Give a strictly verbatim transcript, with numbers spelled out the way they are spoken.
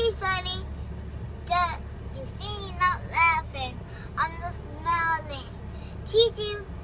really funny. The, you see me not laughing. I'm just smiling. Teach you